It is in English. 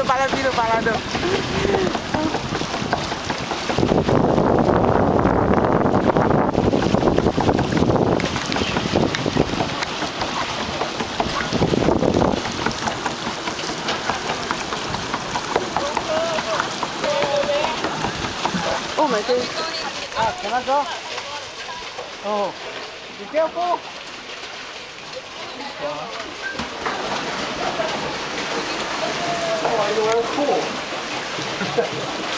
parado. Oh my god. Ah, can I go? Oh, be careful. Oh, I know, that's cool.